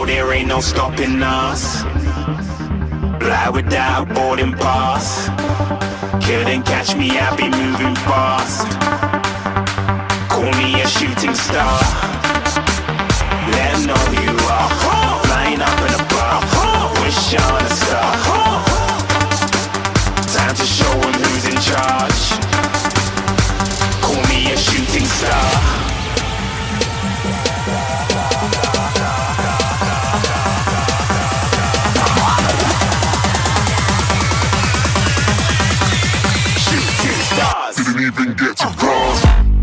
know there ain't no stopping us. Fly without boarding pass. Couldn't catch me, I be moving fast. Call me a shooting star. Let 'em know who you are. Flying up in a bar. Wish on a star. Time to show 'em who's in charge. Call me a shooting star. Didn't even get to cross.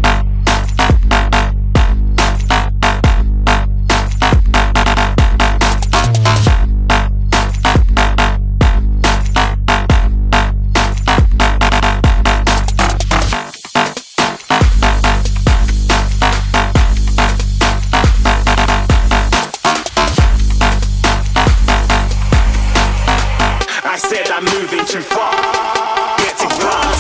I said I'm moving too far. Get to glass.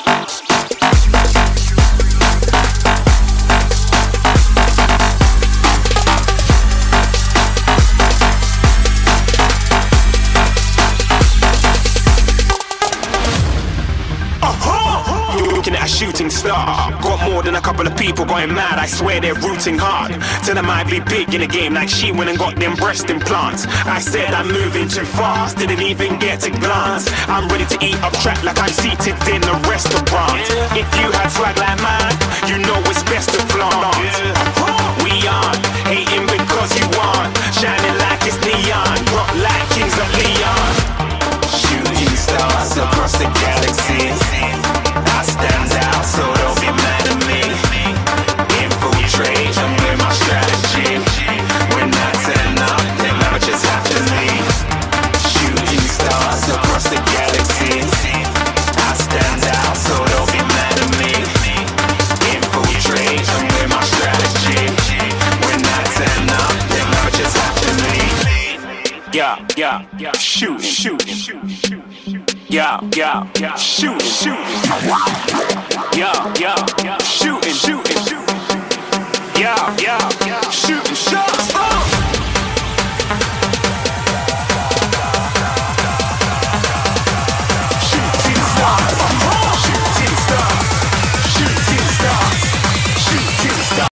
Looking at a shooting star. Got more than a couple of people going mad. I swear they're rooting hard. Tell them I'd be big in the game like she went and got them breast implants. I said I'm moving too fast, didn't even get to glance. I'm ready to eat up track like I'm seated in a restaurant. If you had swag like mine, you know it's best to flaunt. We aren't hating because you aren't shining like it's neon, rock like kings of Leon. Shooting stars across the galaxy. I stand out, so don't be mad at me. Infiltrate, I'm with my strategy. When I turn up, then I just have to leave. Shooting stars across the galaxy. I stand out, so don't be mad at me. Infiltrate, I'm with my strategy. When I turn up, then I just have to leave. Yeah, shoot. Yeah, shoot. Yeah, shooting. Yeah.